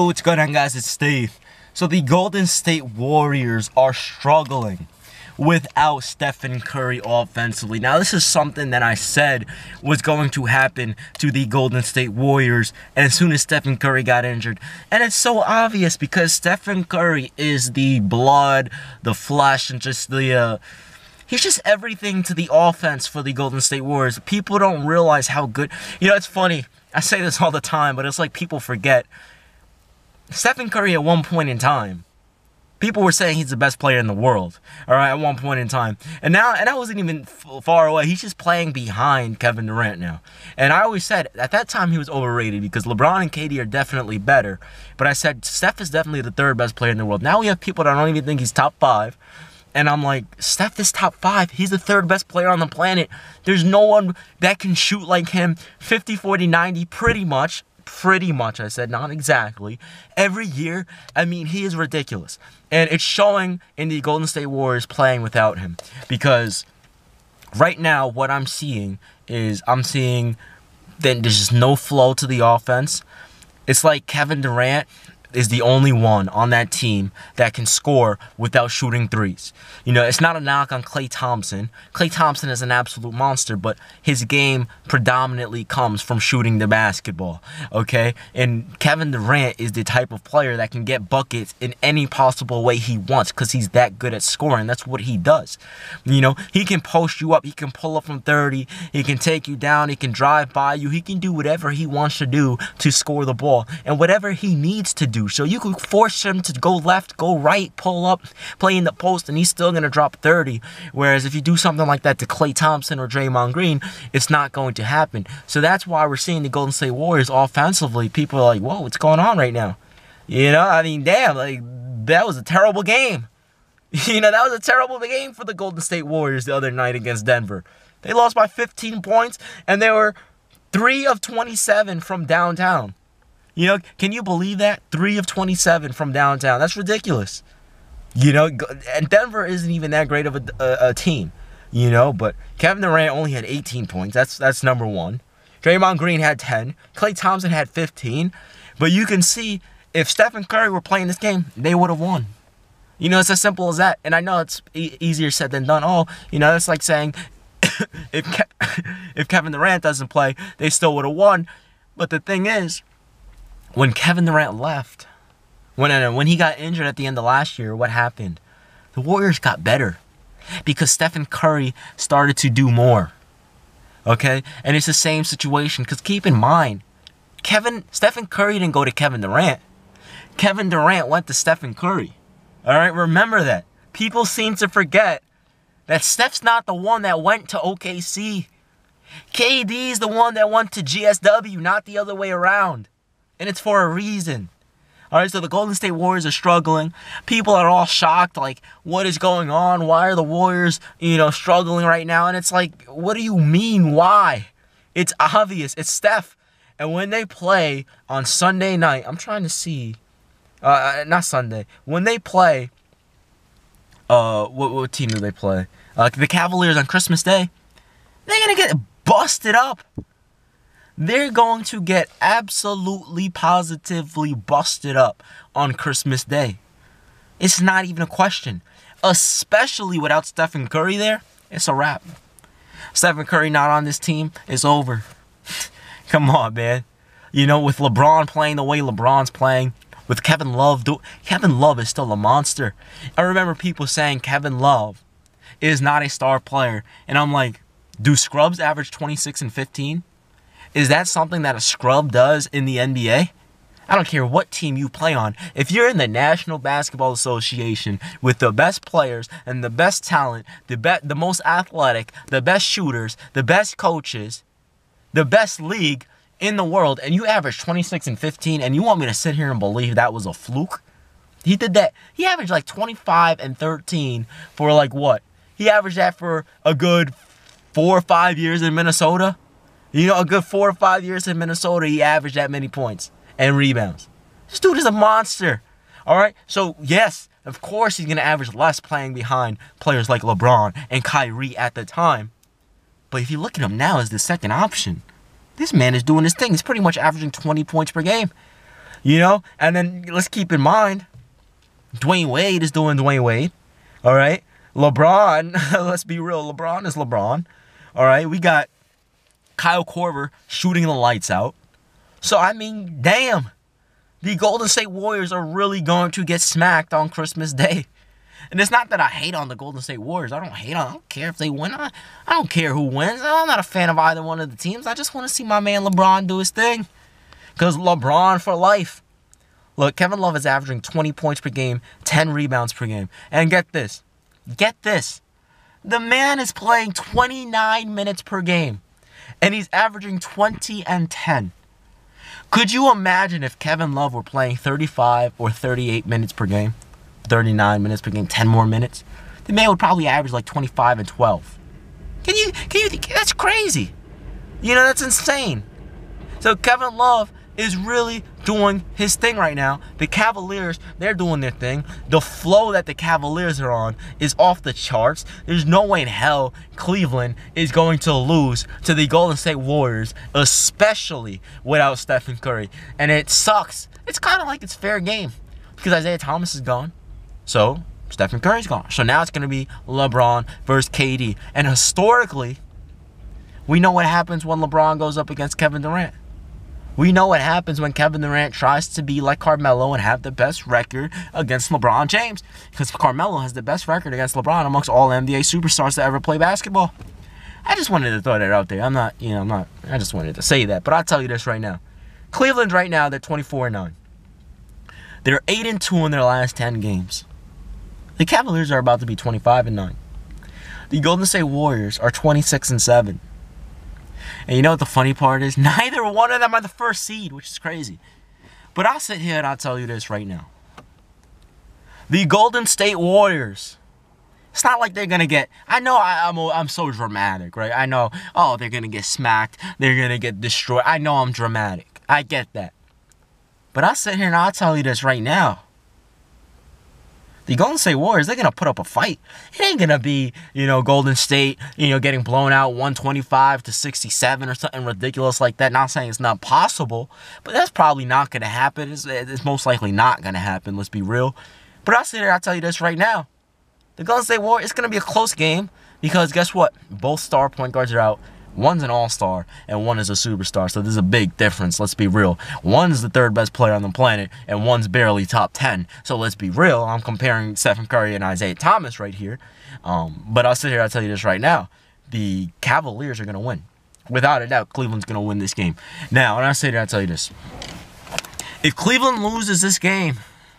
what's going on, guys? It's Steve. So the Golden State Warriors are struggling without Stephen Curry offensively. Now, this is something that I said was going to happen to the Golden State Warriors as soon as Stephen Curry got injured. And it's so obvious because Stephen Curry is the blood, the flesh, and just the... he's just everything to the offense for the Golden State Warriors. People don't realize how good... You know, it's funny. I say this all the time, but it's like people forget. Stephen Curry at one point in time, people were saying he's the best player in the world, all right, at one point in time. And I wasn't even far away. He's just playing behind Kevin Durant now. And I always said, at that time, he was overrated because LeBron and KD are definitely better. But I said, Steph is definitely the third best player in the world. Now we have people that don't even think he's top 5. And I'm like, Steph is top 5. He's the third best player on the planet. There's no one that can shoot like him 50, 40, 90, pretty much, I said, not exactly, every year. I mean, he is ridiculous. And it's showing in the Golden State Warriors playing without him. Because right now, what I'm seeing is that there's just no flow to the offense. It's like Kevin Durant is the only one on that team that can score without shooting threes. You know, it's not a knock on Klay Thompson. Klay Thompson is an absolute monster, but his game predominantly comes from shooting the basketball, okay? And Kevin Durant is the type of player that can get buckets in any possible way he wants because he's that good at scoring. That's what he does. You know, he can post you up. He can pull up from 30. He can take you down. He can drive by you. He can do whatever he wants to do to score the ball and whatever he needs to do. So you could force him to go left, go right, pull up, play in the post, and he's still going to drop 30. Whereas if you do something like that to Klay Thompson or Draymond Green, it's not going to happen. So that's why we're seeing the Golden State Warriors offensively. People are like, whoa, what's going on right now? You know, I mean, damn, like, that was a terrible game. You know, that was a terrible game for the Golden State Warriors the other night against Denver. They lost by 15 points, and they were 3 of 27 from downtown. You know, can you believe that? 3 of 27 from downtown. That's ridiculous. You know, and Denver isn't even that great of a team. You know, but Kevin Durant only had 18 points. That's number one. Draymond Green had 10. Klay Thompson had 15. But you can see, if Stephen Curry were playing this game, they would have won. You know, it's as simple as that. And I know it's easier said than done. Oh, you know, it's like saying if Kevin Durant doesn't play, they still would have won. But the thing is, when Kevin Durant left, when he got injured at the end of last year, what happened? The Warriors got better because Stephen Curry started to do more. Okay? And it's the same situation because keep in mind, Stephen Curry didn't go to Kevin Durant. Kevin Durant went to Stephen Curry. All right? Remember that. People seem to forget that Steph's not the one that went to OKC. KD's the one that went to GSW, not the other way around. And it's for a reason. All right, so the Golden State Warriors are struggling. People are all shocked, like, what is going on? Why are the Warriors, you know, struggling right now? And it's like, what do you mean, why? It's obvious. It's Steph. And when they play on Sunday night, I'm trying to see, not Sunday. When they play, what team do they play? The Cavaliers on Christmas Day. They're going to get busted up. They're going to get absolutely, positively busted up on Christmas Day. It's not even a question. Especially without Stephen Curry there, it's a wrap. Stephen Curry not on this team, it's over. Come on, man. You know, with LeBron playing the way LeBron's playing, with Kevin Love, Kevin Love is still a monster. I remember people saying Kevin Love is not a star player. And I'm like, do scrubs average 26 and 15? Is that something that a scrub does in the NBA? I don't care what team you play on. If you're in the National Basketball Association with the best players and the best talent, the most athletic, the best shooters, the best coaches, the best league in the world, and you average 26 and 15, and you want me to sit here and believe that was a fluke? He did that. He averaged like 25 and 13 for like what? He averaged that for a good 4 or 5 years in Minnesota. You know, a good 4 or 5 years in Minnesota, he averaged that many points and rebounds. This dude is a monster. All right? So, yes, of course he's going to average less playing behind players like LeBron and Kyrie at the time. But if you look at him now as the second option, this man is doing his thing. He's pretty much averaging 20 points per game. You know? And then let's keep in mind, Dwayne Wade is doing Dwayne Wade. All right? LeBron, let's be real, LeBron is LeBron. All right? We got Kyle Korver shooting the lights out. So, I mean, damn. The Golden State Warriors are really going to get smacked on Christmas Day. And it's not that I hate on the Golden State Warriors. I don't care if they win. I don't care who wins. I'm not a fan of either one of the teams. I just want to see my man LeBron do his thing. Because LeBron for life. Look, Kevin Love is averaging 20 points per game, 10 rebounds per game. And get this. Get this. The man is playing 29 minutes per game. And he's averaging 20 and 10. Could you imagine if Kevin Love were playing 35 or 38 minutes per game? 39 minutes per game, 10 more minutes? The man would probably average like 25 and 12. Can you think that's crazy? You know, that's insane. So Kevin Love is really doing his thing right now. The Cavaliers, they're doing their thing. The flow that the Cavaliers are on is off the charts. There's no way in hell Cleveland is going to lose to the Golden State Warriors, especially without Stephen Curry. And it sucks. It's kind of like it's fair game because Isaiah Thomas is gone. So Stephen Curry's gone. So now it's going to be LeBron versus KD. And historically, we know what happens when LeBron goes up against Kevin Durant. We know what happens when Kevin Durant tries to be like Carmelo and have the best record against LeBron James. Because Carmelo has the best record against LeBron amongst all NBA superstars to ever play basketball. I just wanted to throw that out there. I just wanted to say that. But I'll tell you this right now. Cleveland right now, they're 24-9. They're 8-2 in their last 10 games. The Cavaliers are about to be 25-9. The Golden State Warriors are 26-7. And you know what the funny part is? Neither one of them are the first seed, which is crazy. But I'll sit here and I'll tell you this right now. The Golden State Warriors, it's not like they're going to get... I know I'm so dramatic, right? I know, oh, they're going to get smacked. They're going to get destroyed. I know I'm dramatic. I get that. But I'll sit here and I'll tell you this right now. The Golden State Warriors, they're going to put up a fight. It ain't going to be, Golden State, getting blown out 125-67 or something ridiculous like that. Not saying it's not possible, but that's probably not going to happen. It's most likely not going to happen, let's be real. But I'll sit there, I'll tell you this right now. The Golden State Warriors, it's going to be a close game because guess what? Both star point guards are out. One's an all-star, and one is a superstar. So there's a big difference, let's be real. One's the third best player on the planet, and one's barely top 10. So let's be real. I'm comparing Stephen Curry and Isaiah Thomas right here. But I'll sit here, I'll tell you this right now. The Cavaliers are going to win. Without a doubt, Cleveland's going to win this game. Now, when I sit here, I'll tell you this. If Cleveland loses this game,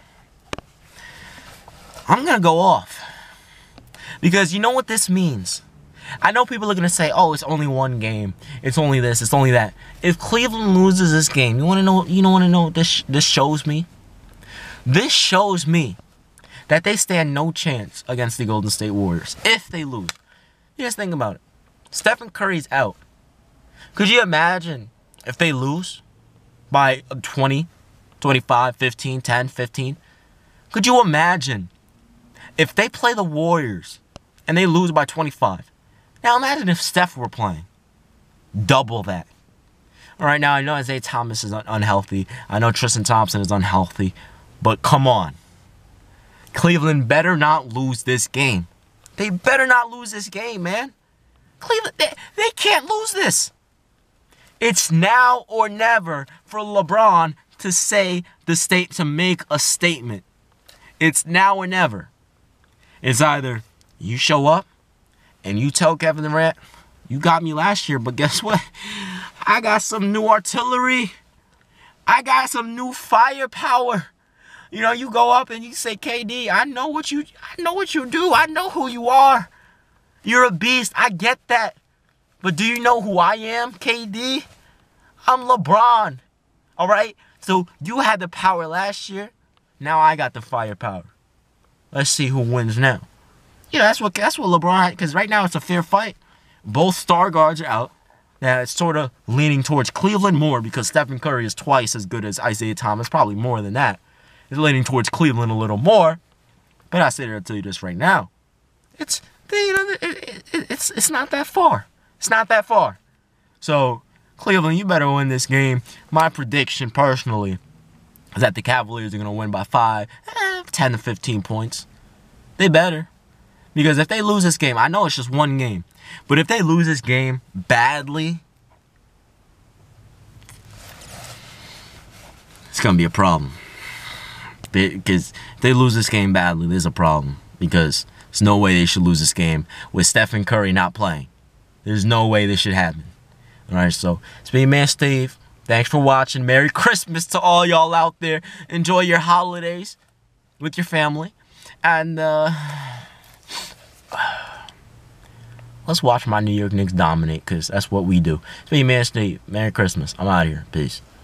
I'm going to go off. Because you know what this means? I know people are going to say, oh, it's only one game. It's only this. It's only that. If Cleveland loses this game, you want to know what this shows me? This shows me that they stand no chance against the Golden State Warriors if they lose. You just think about it. Stephen Curry's out. Could you imagine if they lose by 20, 25, 15, 10, 15? Could you imagine if they play the Warriors and they lose by 25? Now imagine if Steph were playing. Double that. All right, now I know Isaiah Thomas is unhealthy. I know Tristan Thompson is unhealthy. But come on. Cleveland better not lose this game. They better not lose this game, man. Cleveland, they can't lose this. It's now or never for LeBron to make a statement. It's now or never. It's either you show up and you tell Kevin Durant, you got me last year, but guess what? I got some new artillery. I got some new firepower. You go up and you say, KD, I know what you do. I know who you are. You're a beast. I get that. But do you know who I am, KD? I'm LeBron. All right? So you had the power last year. Now I got the firepower. Let's see who wins now. Yeah, that's what LeBron, because right now it's a fair fight. Both star guards are out. Now it's sort of leaning towards Cleveland more because Stephen Curry is twice as good as Isaiah Thomas, probably more than that. It's leaning towards Cleveland a little more. But I say there to tell you this right now. It's not that far. It's not that far. So Cleveland, you better win this game. My prediction personally that the Cavaliers are going to win by 10 to 15 points. They better. Because if they lose this game, I know it's just one game, but if they lose this game badly, it's going to be a problem. Because if they lose this game badly, there's a problem. Because there's no way they should lose this game with Stephen Curry not playing. There's no way this should happen. Alright, so it's been your man Steve. Thanks for watching. Merry Christmas to all y'all out there. Enjoy your holidays with your family. And let's watch my New York Knicks dominate, because that's what we do. It's been your man Steve. Merry Christmas. I'm out of here. Peace.